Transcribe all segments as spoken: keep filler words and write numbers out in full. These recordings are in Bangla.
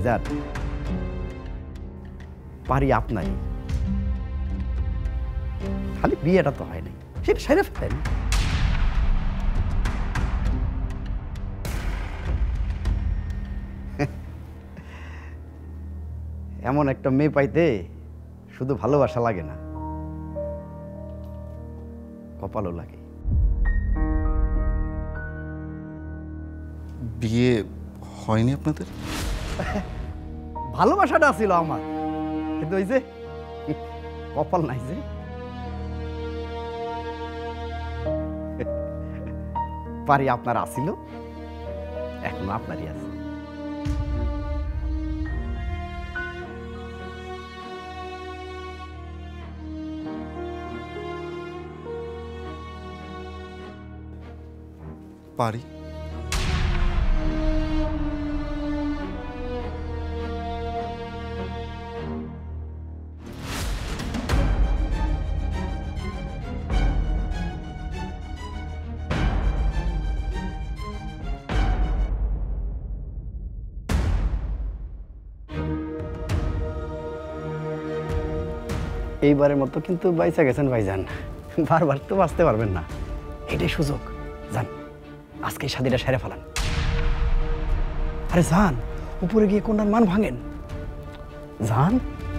ভাইজান পারি আপনারই, খালি বিয়েটা তো হয় নাই, সেটা সেরে ফেলেন। এমন একটা মেয়ে পাইতে শুধু ভালোবাসা লাগে না, কপালও লাগে। বিয়ে হয়নি আপনাদের? ভালোবাসাটা ছিল আমার, কিন্তু ওই যে কপাল নাই যে। পারি আপনার আসিল, এখন আপনারই আছে। পারি এইবারের মতো কিন্তু বাইচা গেছেন ভাইজান, বারবার তো বাঁচতে পারবেন না, এটাই সুযোগ। যান আজকে শাদিটা সেরে ফেলান। আরে যান, উপরে গিয়ে কোনটার মান ভাঙেন, যান।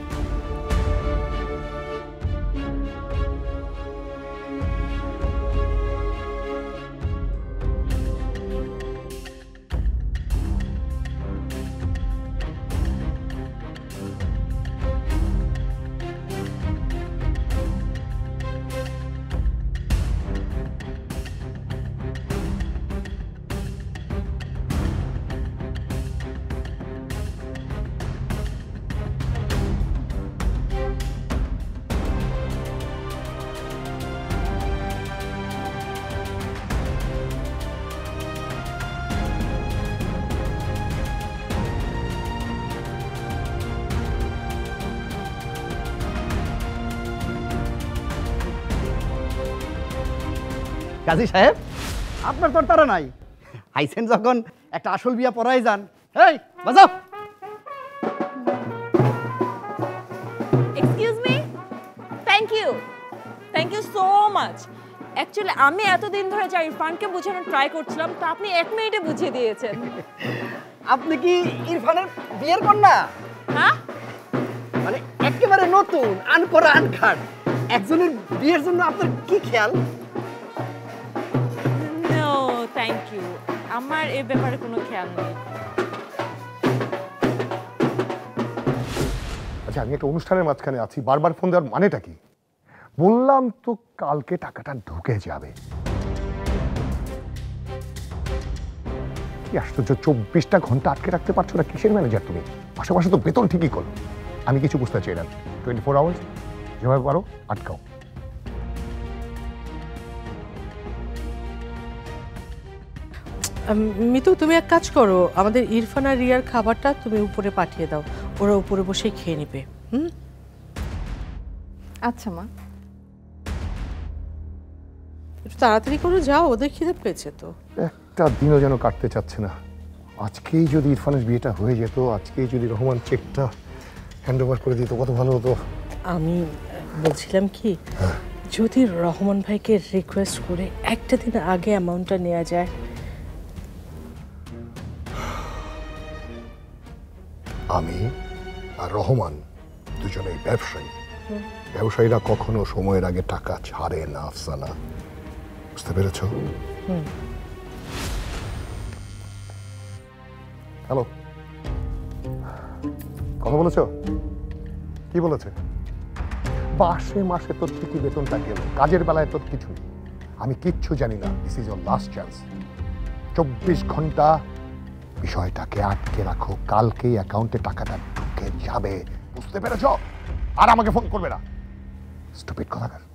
কাজী সাহেব, আপনার তোর তারা নাই, আইছেন যখন একটা আসল বিয়া পড়াই যান। এই বাজাও। Excuse me, thank you thank you so much. Actually আমি এতদিন ধরে যা ইরফানকে বোঝানোর ট্রাই করছিলাম, তো আপনি এক মিনিটে বুঝিয়ে দিয়েছেন। আপনি কি ইরফানের বিয়ের কন্যা? হ্যাঁ, মানে একেবারে নতুন, আনকরা আনখাট একজনের বিয়ের জন্য আপনার কি খেয়াল? নো থ্যাংক ইউ, আমার এই ব্যাপারে কোনো খেয়াল নেই। আচ্ছা, আমি একটা অনুষ্ঠানের মাঝখানে আছি, বারবার ফোন দেওয়ার মানেটা কি? বললাম তো কালকে টাকাটা ঢুকে যাবে। কি আশ্চর্য, চব্বিশটা ঘন্টা আটকে রাখতে পারছো না? কিসের ম্যানেজার তুমি? পাশাপাশি তো বেতন ঠিকই করো। আমি কিছু বুঝতে চাই না, টোয়েন্টি ফোর আওয়ার্স যেভাবে পারো আটকাও। মিতু, তুমি এক কাজ করো, আমাদের ইরফান আর রিয়ার খাবারটা তুমি উপরে পাঠিয়ে দাও, ওরা উপরে বসে খেয়ে নেবে। হুম, আচ্ছা মা। একটু তাড়াতাড়ি করে যাও, ওদের খিদে পেয়েছে তো। একটা দিনও যেন কাটতে চাচ্ছে না। আজকেই যদি ইরফানের বিয়েটা হয়ে যেত, আজকেই যদি রহমান চেকটা হ্যান্ড ওভার করে দিত, কত ভালো হতো। আমি বলছিলাম কি, যদি রহমান ভাইকে রিকোয়েস্ট করে একটা দিন আগে অ্যামাউন্টটা নেওয়া যায়। আমি আর রহমান দুজনেই ব্যবসায়ী, ব্যবসায়ীরা কখনো সময়ের আগে টাকা ছাড়ে না আফসানা, বুঝতে পেরেছ? হ্যালো, কথা বলেছ? কি বলেছে? মাসে মাসে তোর ঠিকই বেতনটা গেল, কাজের বেলায় তোর কিছু নেই। আমি কিচ্ছু জানি না, this is your last chance. চব্বিশ ঘন্টা বিষয়টাকে আটকে রাখো, কালকেই অ্যাকাউন্টে টাকাটা ঢুকে যাবে, বুঝতে পেরেছ? আর আমাকে ফোন করবে না, স্টুপিড কথাকার।